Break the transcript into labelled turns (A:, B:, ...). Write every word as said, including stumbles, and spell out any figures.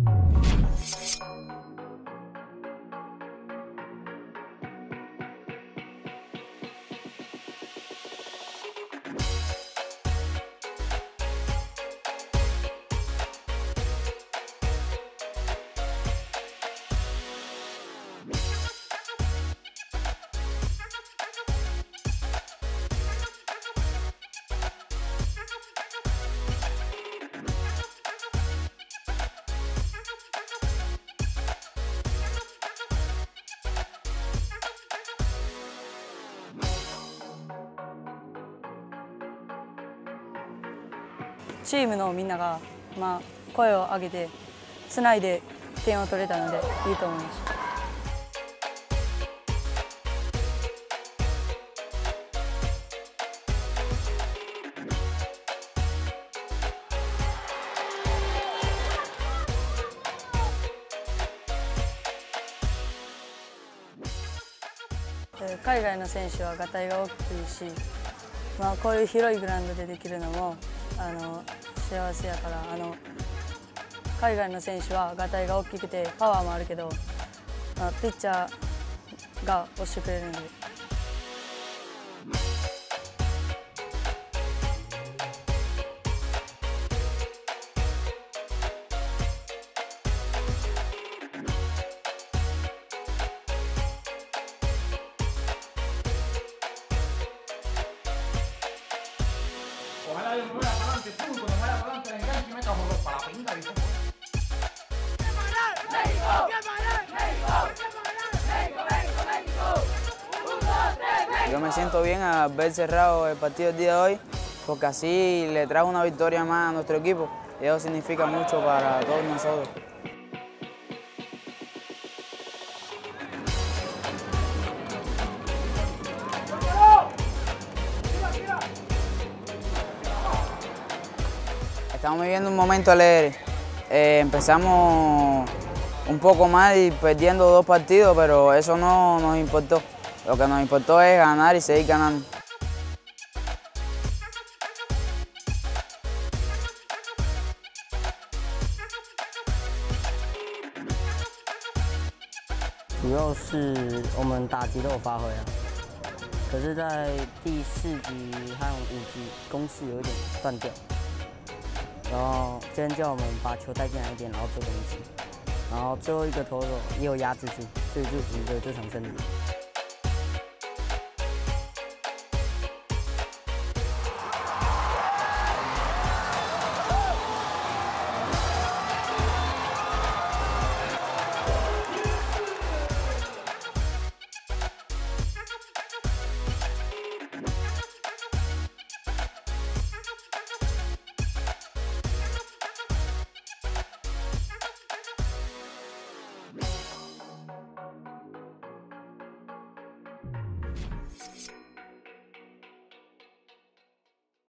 A: チームのみんなが、まあ、声を上げてつないで点を取れたのでいいと思いました。海外の選手はがたいが大きいし、まあ、こういう広いグラウンドでできるのもあの幸せやから、あの海外の選手はがたいが大きくてパワーもあるけど、まあ、ピッチャーが押してくれるので。
B: Ojalá Dios muera para adelante, punto, no muera para adelante, enganche y meta por para la pinta, ¿viste? ¡Qué malar! ¡México! ¡Qué malar! ¡México! ¡Qué malar! ¡México, México, México! ¡Un, dos, tres, México!
C: Yo me siento bien al ver cerrado el partido el día de hoy, porque así le trae una victoria más a nuestro equipo y eso significa mucho para todos nosotros. Estamos viviendo un momento alegre. Eh, empezamos un poco mal y perdiendo dos partidos, pero eso no nos importó. Lo que nos importó es ganar y seguir ganando.
D: Chủ 主要是我们打击都有发挥啊，可是，在第四局和五局攻势有一点断掉。然后教练叫我们把球带进来一点，然后做东西。然后最后一个投手也有压制住，所以就赢得这场胜利。
B: Thank you.